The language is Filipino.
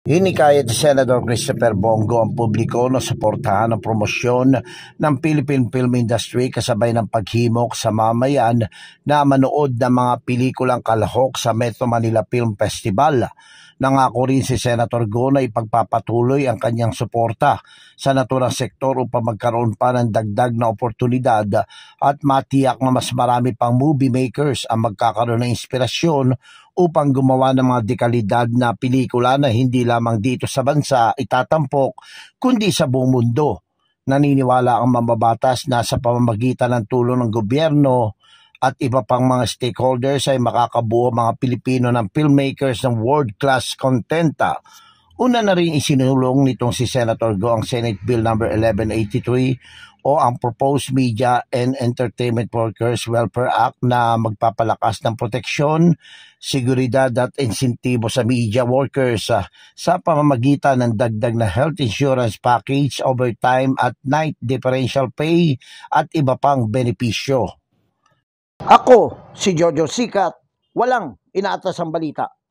Hinikayat ni Senador Christopher Bongo ang publiko na suportahan ang promosyon ng Philippine film industry kasabay ng paghimok sa mamayan na manood ng mga pelikulang kalahok sa Metro Manila Film Festival. Nangako rin si Senator Go na ipagpapatuloy ang kanyang suporta sa naturang sektor upang magkaroon pa ng dagdag na oportunidad at matiyak na mas marami pang movie makers ang magkakaroon ng inspirasyon upang gumawa ng mga dekalidad na pelikula na hindi lamang dito sa bansa itatampok kundi sa buong mundo. Naniniwala ang mambabatas na sa pamamagitan ng tulong ng gobyerno at iba pang mga stakeholders ay makakabuo mga Pilipino ng filmmakers ng world-class content. Una na rin isinulong nitong si Senator Go ang Senate Bill No. 1183 o ang Proposed Media and Entertainment Workers Welfare Act na magpapalakas ng proteksyon, seguridad at insentibo sa media workers sa pamamagitan ng dagdag na health insurance package, overtime at night differential pay at iba pang benepisyo. Ako, si Jojo Sikat, walang inaatas ang balita.